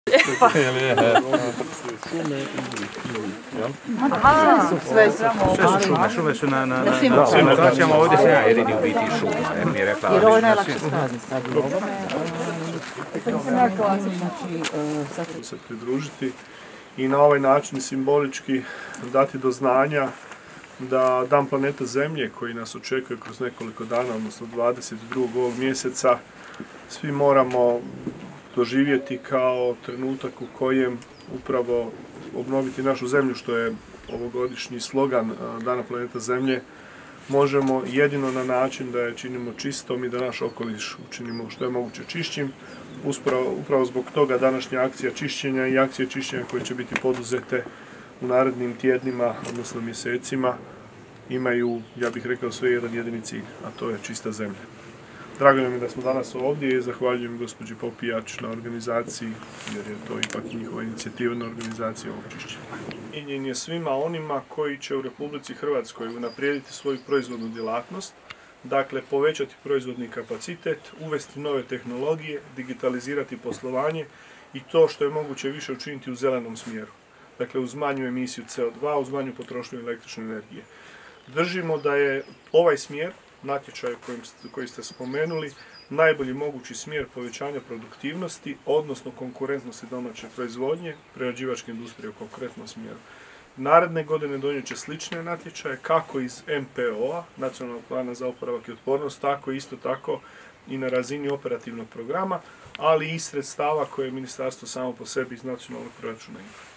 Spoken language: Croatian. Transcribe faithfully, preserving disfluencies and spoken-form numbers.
Sve su šume, šume su na svim lokacijama, ovdje sam ja jedini u biti šuma, jer mi je rekla... Jer ovo je najlakše skazi sad u ovome. Se pridružiti i na ovaj način simbolički dati do znanja da Dan planeta Zemlje koji nas očekuje kroz nekoliko dana, odnosno dvadeset drugog ovog mjeseca, svi moramo doživjeti kao trenutak u kojem upravo obnoviti našu zemlju, što je ovogodišnji slogan Dana planeta Zemlje, možemo jedino na način da je činimo čistom i da naš okoliš učinimo što je moguće čišćim. Upravo, upravo zbog toga današnja akcija čišćenja i akcije čišćenja koje će biti poduzete u narednim tjednima, odnosno mjesecima, imaju, ja bih rekao, sve jedan jedini cilj, a to je čista zemlja. Drago nam je da smo danas ovdje i zahvaljujem gospođi Popijač na organizaciji, jer je to ipak njihova inicijativa na organizaciji ovog čišćenja. Namijenjen je svima onima koji će u Republici Hrvatskoj unaprijediti svoju proizvodnu djelatnost, dakle povećati proizvodni kapacitet, uvesti nove tehnologije, digitalizirati poslovanje i to što je moguće više učiniti u zelenom smjeru. Dakle, uz manju emisiju C O dva, uz manju potrošnju električne energije. Držimo da je ovaj smjer, natječaj koji ste spomenuli, najbolji mogući smjer povećanja produktivnosti, odnosno konkurentnosti domaće proizvodnje, prerađivačke industrije u konkretnom smjeru. Naredne godine donijet će slične natječaje, kako iz M P O-a, Nacionalnog plana za oporavak i otpornost, tako isto tako i na razini operativnog programa, ali i sredstava koje je ministarstvo samo po sebi iz nacionalnog proračuna ima.